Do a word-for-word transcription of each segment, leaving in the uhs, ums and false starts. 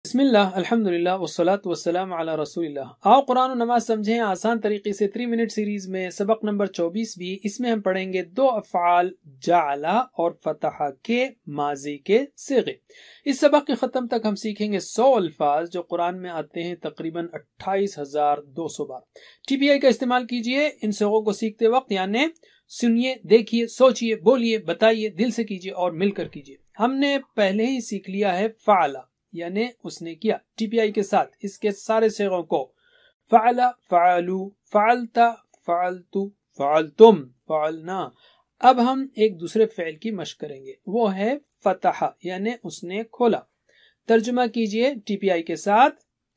بسم اللہ الحمدللہ والصلاة والسلام علی رسول اللہ۔ آؤ قرآن و نماز سمجھیں آسان طریقے سے تھری منٹ سیریز میں سبق نمبر چوبیس بھی۔ اس میں ہم پڑھیں گے دو افعال جعل اور فتح کے ماضی کے صیغے۔ اس سبق کے ختم تک ہم سیکھیں گے سو الفاظ جو قرآن میں آتے ہیں تقریباً اٹھائیس ہزار دو سو بار۔ ٹی پی آئی کا استعمال کیجئے ان صیغوں کو سیکھتے وقت، یعنی سنیے، دیکھیے، سوچیے، بولیے، بتائیے، دل سے کیجئے اور مل کر کیجئے۔ ہم نے پہلے ہی سیکھ لیا ہے فعلا، یعنی اس نے کیا، ٹی پی آئی کے ساتھ اس کے سارے صیغوں کو فعل، فعلو، فعلت، فعلتو، فعلتم، فعلنا۔ اب ہم ایک دوسرے فعل کی مشق کریں گے، وہ ہے فتح، یعنی اس نے کھولا۔ ترجمہ کیجئے ٹی پی آئی کے ساتھ،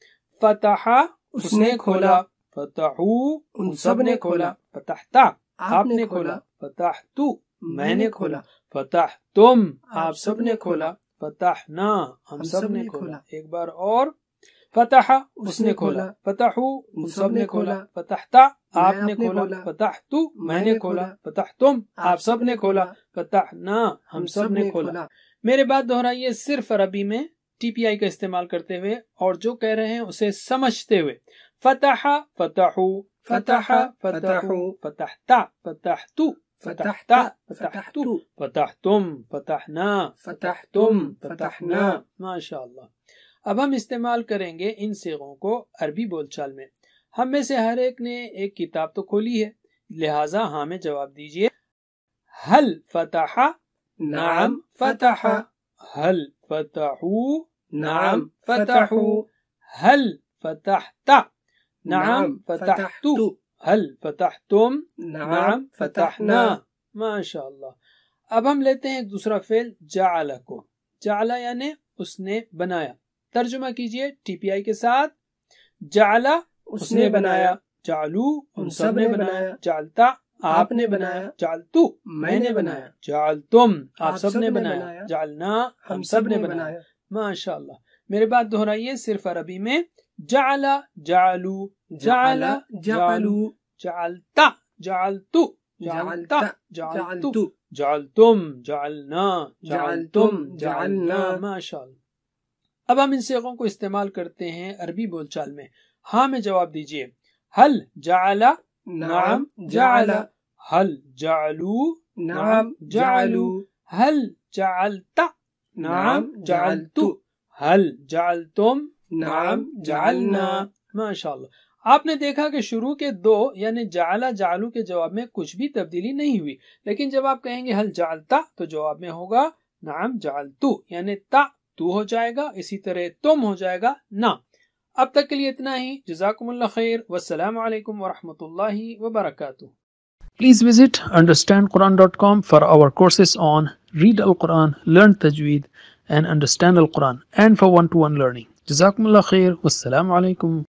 فتح اس نے کھولا، فتحو ان سب نے کھولا، فتحتا آپ نے کھولا، فتحتو میں نے کھولا، فتحتم آپ سب نے کھولا، فتحنا ہم سب نے کھولا۔ ایک بار اور، فتح اس نے کھولا، فتحو ان سب نے کھولا، فتحتا آپ نے کھولا، فتحتو میں نے کھولا، فتحتم آپ سب نے کھولا، فتحنا ہم سب نے کھولا۔ میرے بات دہرائیے صرف عربی میں ٹی پی آئی کا استعمال کرتے ہوئے، اور جو کہہ رہے ہیں اسے سمجھتے ہوئے۔ فتح فتحو، فتح فتحو، فتحتا فتحتو، فتحتا فتحتو، فتحتم فتحنا، فتحتم فتحنا۔ ماشاء اللہ۔ اب ہم استعمال کریں گے ان صیغوں کو عربی بول چال میں۔ ہم میں سے ہر ایک نے ایک کتاب تو کھولی ہے، لہٰذا ہاں میں جواب دیجئے۔ ہل فتح، نعم فتح۔ ہل فتحو، نعم فتحو۔ ہل فتحت، نعم فتحتو۔ ہل فتحتم، نعم فتحنا۔ ماشاء اللہ۔ اب ہم لیتے ہیں ایک دوسرا فعل جعل کو۔ جعل یعنی اس نے بنایا۔ ترجمہ کیجئے ٹی پی آئی کے ساتھ، جعل اس نے بنایا، جعلو ان سب نے بنایا، جعلتا آپ نے بنایا، جعلتو میں نے بنایا، جعلتم آپ سب نے بنایا، جعلنا ہم سب نے بنایا۔ ماشاء اللہ۔ میرے بات دہرائیے صرف عربی میں، جعل جعلو، جعل جعلو، جعلتا جعلتو، جعلتا جعلتو، جعلتم جعلنا، جعلتم جعلنا۔ ماشاء اللہ۔ اب ہم ان صیغوں کو استعمال کرتے ہیں عربی بول چال میں۔ ہاں میں جواب دیجئے۔ ہل جعل، نعم جعل۔ ہل جعلو، نعم جعلو۔ ہل جعلت، نعم جعلتو۔ ہل جعلتم، نعم جعلنا۔ ماشاء اللہ۔ آپ نے دیکھا کہ شروع کے دو یعنی جعل جعلو کے جواب میں کچھ بھی تبدیلی نہیں ہوئی، لیکن جب آپ کہیں گے حل جعلتا تو جواب میں ہوگا نعم جعلتو، یعنی تا تو ہو جائے گا، اسی طرح تم ہو جائے گا نا۔ اب تک کے لیے اتنا ہی۔ جزاکم اللہ خیر، والسلام علیکم ورحمۃ اللہ وبرکاتہ۔ Please visit understand quran dot com for our courses on Read Al-Quran, Learn Tajweed and Understand Al-Quran, and for one-to-one learning. جزاکم اللہ خیر، والسلام علیکم۔